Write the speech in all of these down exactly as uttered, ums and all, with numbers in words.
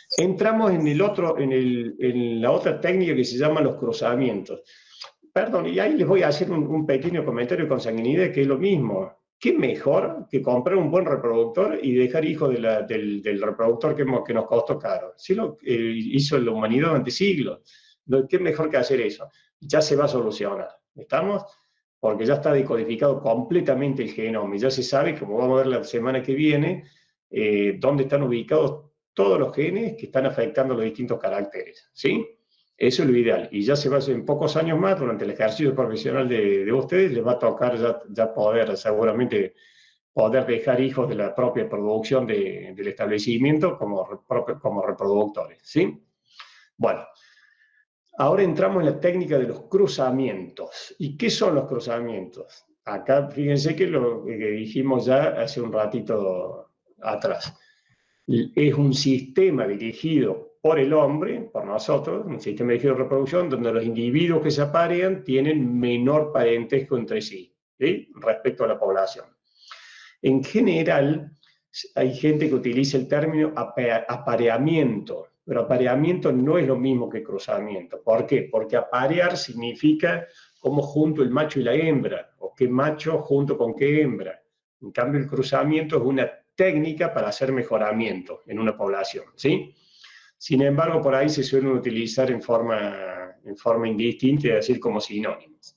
Entramos en, el otro, en, el, en la otra técnica que se llama los cruzamientos. Perdón, y ahí les voy a hacer un, un pequeño comentario con sanguinidad, que es lo mismo. ¿Qué mejor que comprar un buen reproductor y dejar hijos de la, del, del reproductor que, que nos costó caro? Sí lo eh, hizo la humanidad durante siglos. ¿Qué mejor que hacer eso? Ya se va a solucionar. ¿Estamos? Porque ya está decodificado completamente el genoma. Y ya se sabe, como vamos a ver la semana que viene, eh, dónde están ubicados todos los genes que están afectando los distintos caracteres. ¿Sí? Eso es lo ideal. Y ya se va a hacer en pocos años más, durante el ejercicio profesional de, de ustedes, les va a tocar ya, ya poder, seguramente, poder dejar hijos de la propia producción de, del establecimiento como, como reproductores. ¿Sí? Bueno, ahora entramos en la técnica de los cruzamientos. ¿Y qué son los cruzamientos? Acá, fíjense que lo que dijimos ya hace un ratito atrás. Es un sistema dirigido por el hombre, por nosotros, un sistema dirigido de reproducción, donde los individuos que se aparean tienen menor parentesco entre sí, ¿sí? Respecto a la población. En general, hay gente que utiliza el término apareamiento, pero apareamiento no es lo mismo que cruzamiento. ¿Por qué? Porque aparear significa cómo junto el macho y la hembra, o qué macho junto con qué hembra. En cambio, el cruzamiento es una técnica para hacer mejoramiento en una población, ¿sí? Sin embargo, por ahí se suelen utilizar en forma, en forma indistinta, es decir, como sinónimos.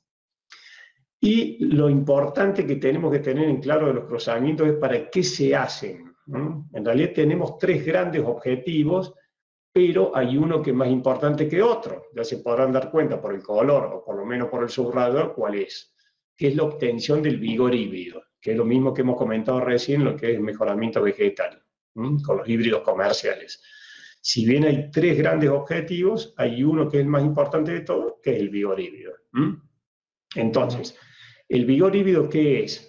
Y lo importante que tenemos que tener en claro de los cruzamientos es para qué se hacen, ¿no? En realidad tenemos tres grandes objetivos, pero hay uno que es más importante que otro. Ya se podrán dar cuenta por el color, o por lo menos por el subrayador, cuál es, que es la obtención del vigor híbrido, que es lo mismo que hemos comentado recién, lo que es el mejoramiento vegetal, ¿m? Con los híbridos comerciales. Si bien hay tres grandes objetivos, hay uno que es el más importante de todos, que es el vigor híbrido. ¿m? Entonces, ¿el vigor híbrido qué es?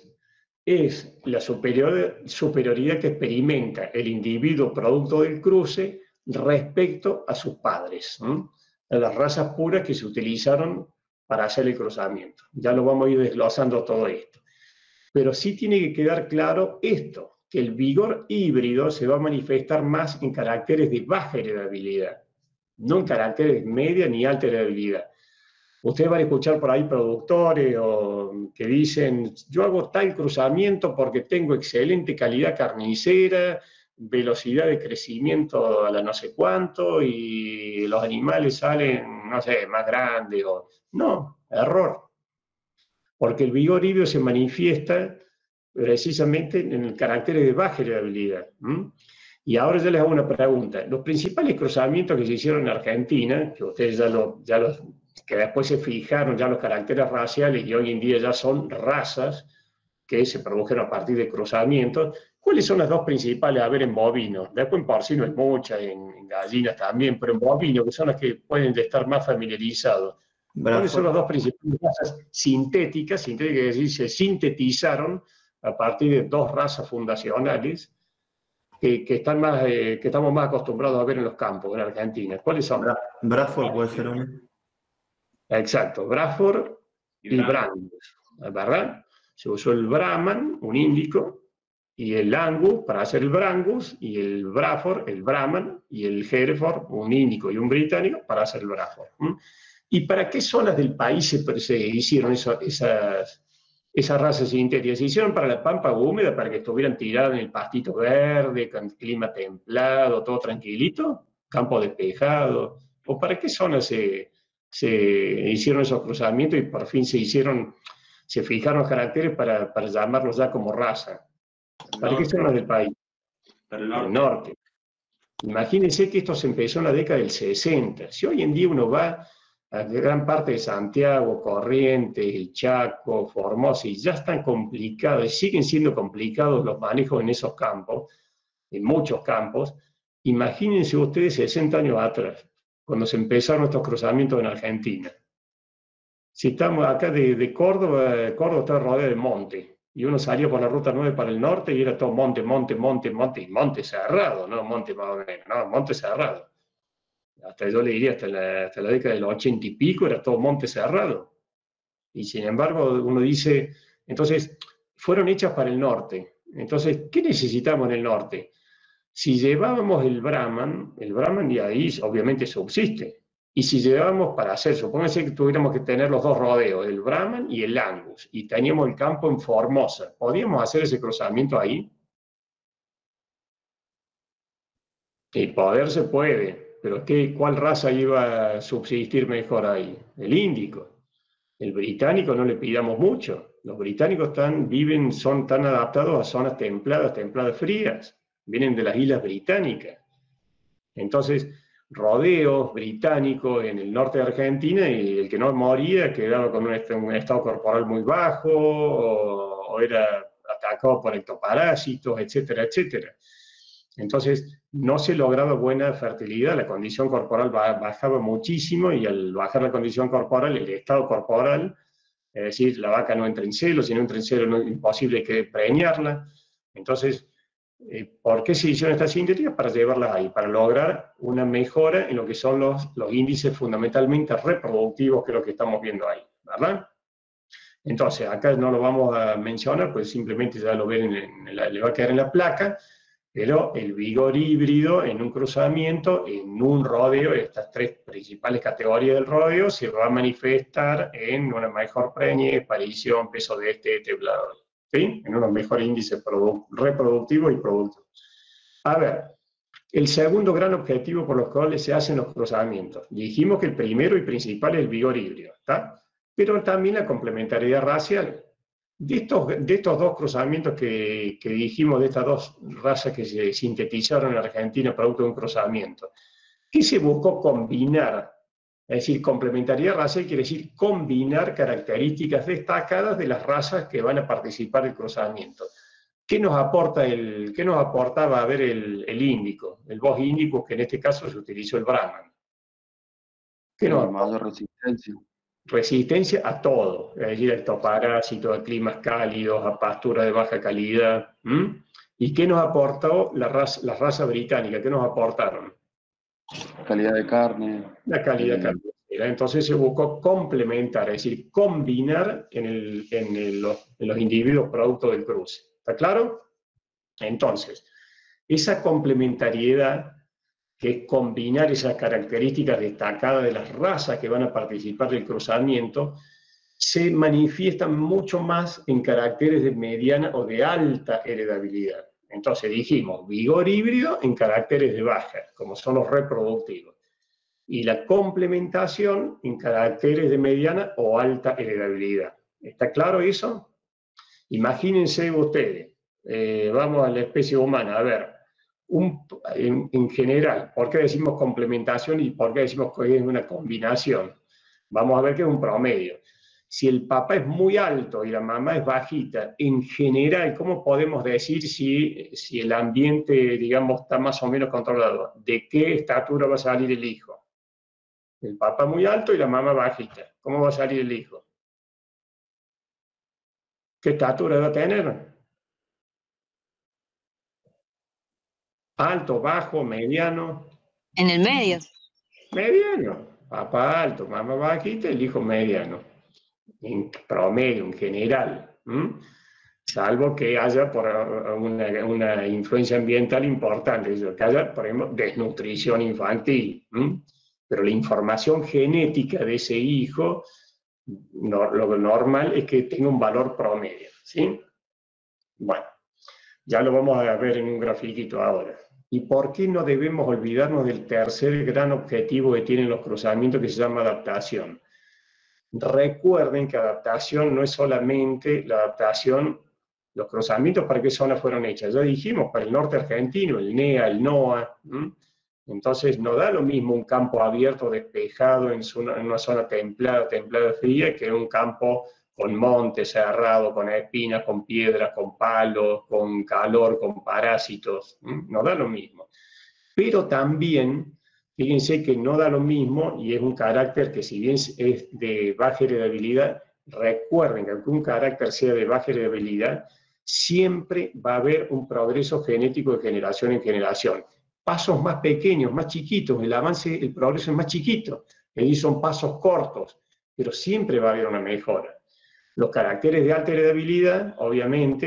Es la superior, superioridad que experimenta el individuo producto del cruce respecto a sus padres, ¿m? A las razas puras que se utilizaron para hacer el cruzamiento. Ya lo vamos a ir desglosando todo esto. Pero sí tiene que quedar claro esto, que el vigor híbrido se va a manifestar más en caracteres de baja heredabilidad, no en caracteres de media ni alta heredabilidad. Ustedes van a escuchar por ahí productores o que dicen, yo hago tal cruzamiento porque tengo excelente calidad carnicera, velocidad de crecimiento a la no sé cuánto y los animales salen, no sé, más grandes. O... No, error. Porque el vigor híbrido se manifiesta precisamente en el carácter de baja heredabilidad. ¿Mm? Y ahora yo les hago una pregunta. Los principales cruzamientos que se hicieron en Argentina, que ustedes ya lo, ya los, que después se fijaron ya los caracteres raciales y hoy en día ya son razas que se produjeron a partir de cruzamientos, ¿cuáles son las dos principales? A ver, en bovinos. Después en porcino es mucha, en, en gallinas también, pero en bovinos, que son las que pueden estar más familiarizados. ¿Cuáles son las dos principales razas sintéticas? Sintéticas, es decir, se sintetizaron a partir de dos razas fundacionales que, que, están más, eh, que estamos más acostumbrados a ver en los campos, en Argentina. ¿Cuáles son? Bra Bradford puede ser uno. Exacto, Bradford y Brangus, ¿verdad? Se usó el Brahman, un índico, y el Angus para hacer el Brangus, y el Bradford, el Brahman, y el Hereford, un índico y un británico, para hacer el Bradford. ¿Mm? ¿Y para qué zonas del país se, se hicieron eso, esas, esas razas sintéticas? Se hicieron para la pampa húmeda, para que estuvieran tiradas en el pastito verde, con clima templado, todo tranquilito, campo despejado. ¿O para qué zonas se, se hicieron esos cruzamientos y por fin se hicieron, se fijaron los caracteres para, para llamarlos ya como raza? ¿Para qué zonas del país? Para el norte. El norte. Imagínense que esto se empezó en la década del sesenta. Si hoy en día uno va a gran parte de Santiago, Corrientes, el Chaco, Formosa, y ya están complicados, siguen siendo complicados los manejos en esos campos, en muchos campos. Imagínense ustedes sesenta años atrás, cuando se empezaron estos cruzamientos en Argentina. Si estamos acá de, de Córdoba, Córdoba está rodeado de monte, y uno salía por la ruta nueve para el norte y era todo monte, monte, monte, monte, y monte cerrado, no monte más o menos, no, monte cerrado. Hasta yo le diría, hasta la, hasta la década del ochenta y pico era todo monte cerrado. Y sin embargo, uno dice, entonces, fueron hechas para el norte. Entonces, ¿qué necesitamos en el norte? Si llevábamos el Brahman, el Brahman de ahí obviamente subsiste. Y si llevábamos para hacer, supónganse que tuviéramos que tener los dos rodeos, el Brahman y el Angus, y teníamos el campo en Formosa, ¿podríamos hacer ese cruzamiento ahí? Y poder se puede, pero ¿qué, ¿cuál raza iba a subsistir mejor ahí? El índico. El británico no le pidamos mucho. Los británicos están, viven, son tan adaptados a zonas templadas, templadas frías. Vienen de las islas británicas. Entonces, rodeos británicos en el norte de Argentina y el que no moría quedaba con un, un estado corporal muy bajo o, o era atacado por ectoparásitos, etcétera, etcétera. Entonces, no se lograba buena fertilidad, la condición corporal bajaba muchísimo y al bajar la condición corporal, el estado corporal, es decir, la vaca no entra en celo, si no entra en celo no es imposible que preñarla. Entonces, eh, ¿por qué se hicieron estas sintéticas? Para llevarlas ahí, para lograr una mejora en lo que son los, los índices fundamentalmente reproductivos, que es lo que estamos viendo ahí, ¿verdad? Entonces, acá no lo vamos a mencionar, pues simplemente ya lo ven, en, en la, le va a quedar en la placa, pero el vigor híbrido en un cruzamiento, en un rodeo, estas tres principales categorías del rodeo, se va a manifestar en una mejor preñez, aparición, peso de este, este, bla, bla, ¿sí? En unos mejores índices reproductivos y productivos. A ver, el segundo gran objetivo por los cuales se hacen los cruzamientos. Dijimos que el primero y principal es el vigor híbrido, ¿está? Pero también la complementariedad racial. De estos, de estos dos cruzamientos que, que dijimos, de estas dos razas que se sintetizaron en Argentina producto de un cruzamiento, ¿qué se buscó combinar? Es decir, complementariedad racial quiere decir combinar características destacadas de las razas que van a participar del cruzamiento. ¿Qué nos aporta el, qué nos aportaba a ver el, el índico? El bos índico, que en este caso se utilizó el Brahman. ¿Qué nos aporta? Mayor resistencia. Resistencia a todo, es decir, a ectoparásitos, a climas cálidos, a pasturas de baja calidad. ¿Mm? ¿Y qué nos aportó la raza, la raza británica? ¿Qué nos aportaron? Calidad de carne. La calidad eh, carnera. Entonces se buscó complementar, es decir, combinar en, el, en, el, los, en los individuos producto del cruce. ¿Está claro? Entonces, esa complementariedad, que es combinar esas características destacadas de las razas que van a participar del cruzamiento, se manifiestan mucho más en caracteres de mediana o de alta heredabilidad. Entonces dijimos, vigor híbrido en caracteres de baja, como son los reproductivos, y la complementación en caracteres de mediana o alta heredabilidad. ¿Está claro eso? Imagínense ustedes, eh, vamos a la especie humana, a ver, Un, en, en general, ¿por qué decimos complementación y por qué decimos que es una combinación? Vamos a ver que es un promedio. Si el papá es muy alto y la mamá es bajita, en general, ¿cómo podemos decir si, si el ambiente, digamos, está más o menos controlado? ¿De qué estatura va a salir el hijo? El papá muy alto y la mamá bajita. ¿Cómo va a salir el hijo? ¿Qué estatura va a tener? Alto, bajo, mediano. En el medio. Mediano. Papá alto, mamá bajita, el hijo mediano. En promedio, en general. ¿Mm? Salvo que haya por una, una influencia ambiental importante, que haya, por ejemplo, desnutrición infantil. ¿Mm? Pero la información genética de ese hijo, no, lo normal es que tenga un valor promedio. ¿Sí? Bueno, ya lo vamos a ver en un grafiquito ahora. ¿Y por qué no debemos olvidarnos del tercer gran objetivo que tienen los cruzamientos, que se llama adaptación? Recuerden que adaptación no es solamente la adaptación, los cruzamientos, ¿para qué zonas fueron hechas? Ya dijimos, para el norte argentino, el N E A, el NOA. ¿Mm? Entonces, no da lo mismo un campo abierto, despejado, en, su, en una zona templada, templada fría, que un campo con monte cerrado, con espinas, con piedras, con palos, con calor, con parásitos. ¿Mm? No da lo mismo. Pero también, fíjense que no da lo mismo, y es un carácter que, si bien es de baja heredabilidad, recuerden que aunque un carácter sea de baja heredabilidad, siempre va a haber un progreso genético de generación en generación. Pasos más pequeños, más chiquitos, el avance, el progreso es más chiquito, y son pasos cortos, pero siempre va a haber una mejora. Los caracteres de alta heredabilidad, obviamente,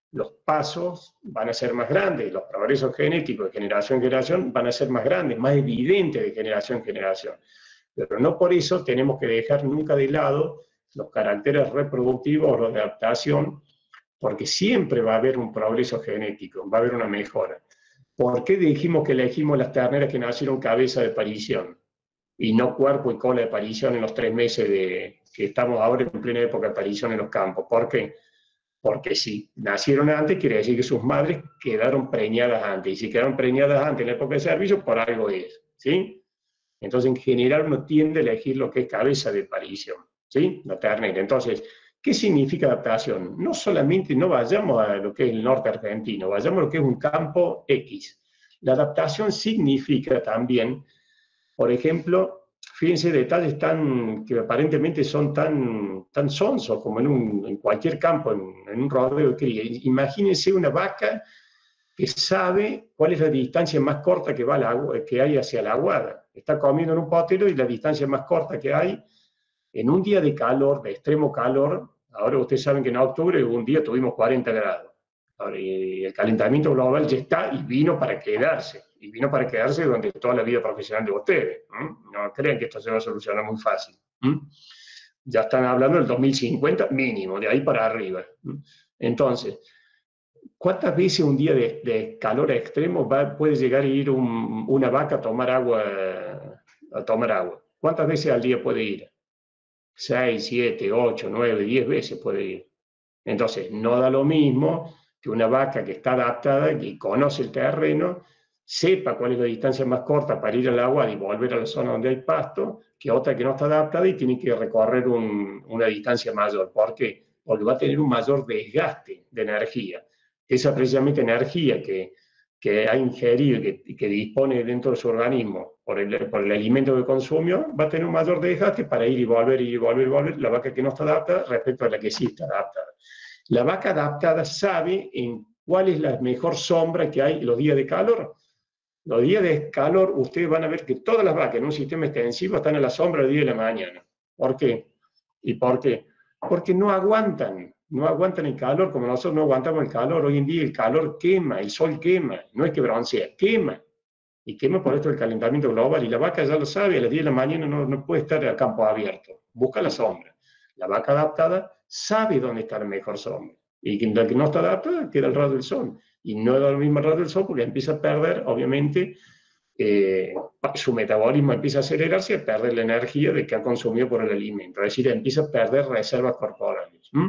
los pasos van a ser más grandes, los progresos genéticos de generación en generación van a ser más grandes, más evidentes de generación en generación. Pero no por eso tenemos que dejar nunca de lado los caracteres reproductivos o los de adaptación, porque siempre va a haber un progreso genético, va a haber una mejora. ¿Por qué dijimos que elegimos las terneras que nacieron cabeza de parición y no cuerpo y cola de parición en los tres meses de, que estamos ahora en plena época de parición en los campos? ¿Por qué? Porque si nacieron antes, quiere decir que sus madres quedaron preñadas antes. Y si quedaron preñadas antes en la época de servicio, por algo es. ¿Sí? Entonces, en general, uno tiende a elegir lo que es cabeza de parición. ¿Sí? La ternera. Entonces, ¿qué significa adaptación? No solamente, no vayamos a lo que es el norte argentino, vayamos a lo que es un campo X. La adaptación significa también, por ejemplo, fíjense detalles tan, que aparentemente son tan, tan sonsos como en, un, en cualquier campo, en, en un rodeo de cría. Imagínense una vaca que sabe cuál es la distancia más corta que, va al agua, que hay hacia la aguada. Está comiendo en un potero y la distancia más corta que hay en un día de calor, de extremo calor. Ahora ustedes saben que en octubre un día tuvimos cuarenta grados. Ahora, el calentamiento global ya está y vino para quedarse. Y vino para quedarse durante toda la vida profesional de ustedes. ¿Mm? No crean que esto se va a solucionar muy fácil. ¿Mm? Ya están hablando del dos mil cincuenta mínimo, de ahí para arriba. ¿Mm? Entonces, ¿cuántas veces un día de, de calor extremo va, puede llegar a ir un, una vaca a tomar agua? A tomar agua? ¿Cuántas veces al día puede ir? seis, siete, ocho, nueve, diez veces puede ir. Entonces, no da lo mismo que una vaca que está adaptada, que conoce el terreno, sepa cuál es la distancia más corta para ir al agua y volver a la zona donde hay pasto, que otra que no está adaptada y tiene que recorrer un, una distancia mayor. ¿Por qué? Porque va a tener un mayor desgaste de energía. Esa precisamente energía que, que ha ingerido y que, que dispone dentro de su organismo por el, por el alimento que consumió, va a tener un mayor desgaste para ir y volver, ir y volver, y volver, la vaca que no está adaptada respecto a la que sí está adaptada. La vaca adaptada sabe en cuál es la mejor sombra que hay los días de calor. Los días de calor, ustedes van a ver que todas las vacas en un sistema extensivo están a la sombra el día de la mañana. ¿Por qué? ¿Y por qué? Porque no aguantan, no aguantan el calor como nosotros no aguantamos el calor. Hoy en día el calor quema, el sol quema, no es que broncea, quema. Y quema por esto el calentamiento global. Y la vaca ya lo sabe, a las diez de la mañana no, no puede estar a campo abierto, busca la sombra. La vaca adaptada sabe dónde está la mejor sombra. Y la que no está adaptada queda al rayo del sol. Y no da el mismo rayo del sol porque empieza a perder, obviamente, eh, su metabolismo empieza a acelerarse y a perder la energía de que ha consumido por el alimento. Es decir, empieza a perder reservas corporales. ¿Mm?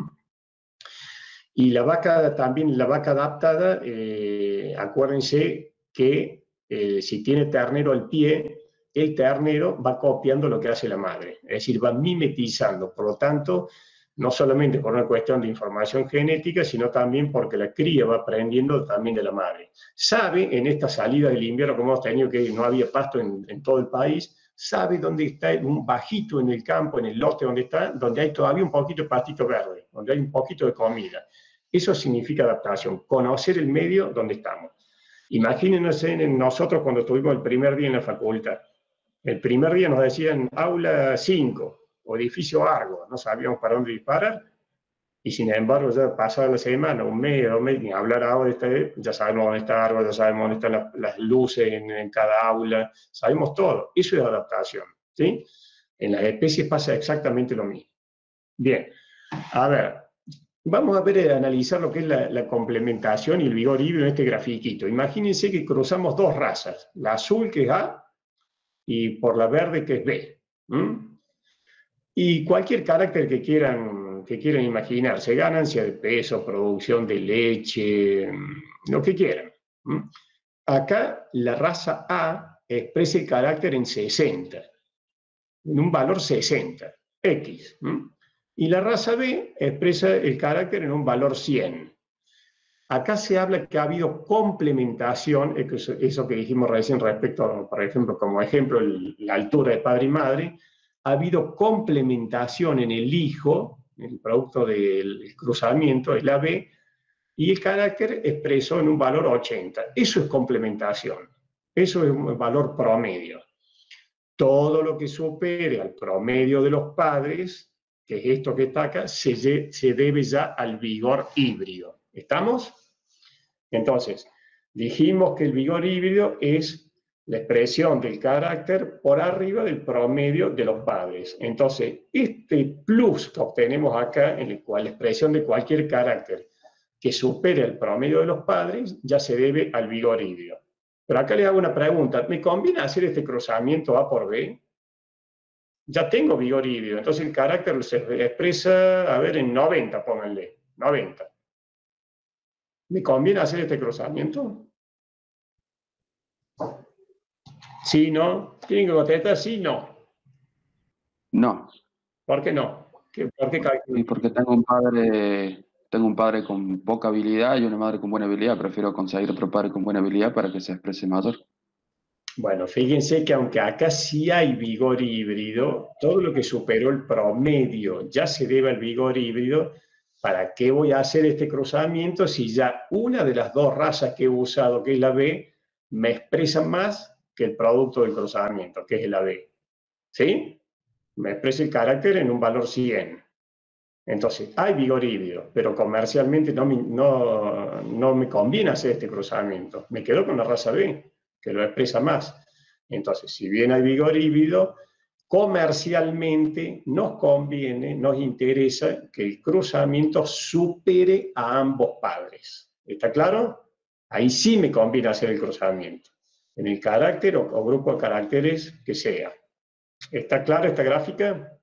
Y la vaca, también la vaca adaptada, eh, acuérdense que eh, si tiene ternero al pie, el ternero va copiando lo que hace la madre, es decir, va mimetizando. Por lo tanto, no solamente por una cuestión de información genética, sino también porque la cría va aprendiendo también de la madre. Sabe, en esta salida del invierno, como hemos tenido, que no había pasto en, en todo el país, sabe dónde está un bajito en el campo, en el lote donde está, donde hay todavía un poquito de pastito verde, donde hay un poquito de comida. Eso significa adaptación, conocer el medio donde estamos. Imagínense en nosotros cuando estuvimos el primer día en la facultad. El primer día nos decían aula cinco o edificio Argo, no sabíamos para dónde disparar, y sin embargo ya pasada la semana, un mes, dos meses, ni hablar ahora, este, ya sabemos dónde está Argo, ya sabemos dónde están las, las luces en, en cada aula, sabemos todo. Eso es adaptación, ¿sí? En las especies pasa exactamente lo mismo. Bien, a ver, vamos a ver, a analizar lo que es la, la complementación y el vigor híbrido en este grafiquito. Imagínense que cruzamos dos razas, la azul que es A y por la verde que es B. ¿Mm? Y cualquier carácter que quieran, que quieran imaginarse, ganancia de peso, producción de leche, lo que quieran. ¿Mm? Acá la raza A expresa el carácter en sesenta, en un valor sesenta, X. ¿Mm? Y la raza B expresa el carácter en un valor cien. Acá se habla que ha habido complementación, eso que dijimos recién respecto, a, por ejemplo, como ejemplo, el, la altura de padre y madre, ha habido complementación en el hijo, el producto del cruzamiento, el A B, y el carácter expreso en un valor ochenta. Eso es complementación, eso es un valor promedio. Todo lo que supere al promedio de los padres, que es esto que está acá, se, se debe ya al vigor híbrido. ¿Estamos? Entonces, dijimos que el vigor híbrido es la expresión del carácter por arriba del promedio de los padres. Entonces, este plus que obtenemos acá, en el cual la expresión de cualquier carácter que supere el promedio de los padres, ya se debe al vigor híbrido. Pero acá les hago una pregunta, ¿me conviene hacer este cruzamiento A por B? Ya tengo vigor híbrido, entonces el carácter se expresa, a ver, en noventa, pónganle, noventa. ¿Me conviene hacer este cruzamiento? ¿Sí, no? ¿Tienen que contestar sí, no? No. ¿Por qué no? ¿Qué- ¿Por qué calculo? Y porque tengo un padre, tengo un padre con poca habilidad y una madre con buena habilidad. Prefiero conseguir otro padre con buena habilidad para que se exprese mayor. Bueno, fíjense que aunque acá sí hay vigor híbrido, todo lo que superó el promedio ya se debe al vigor híbrido. ¿Para qué voy a hacer este cruzamiento si ya una de las dos razas que he usado, que es la B, me expresa más que el producto del cruzamiento, que es la B? ¿Sí? Me expresa el carácter en un valor cien. Entonces, hay vigor híbrido, pero comercialmente no me, no, no me conviene hacer este cruzamiento. Me quedo con la raza B, que lo expresa más. Entonces, si bien hay vigor híbrido, comercialmente nos conviene, nos interesa que el cruzamiento supere a ambos padres. ¿Está claro? Ahí sí me conviene hacer el cruzamiento, en el carácter o, o grupo de caracteres que sea. ¿Está clara esta gráfica?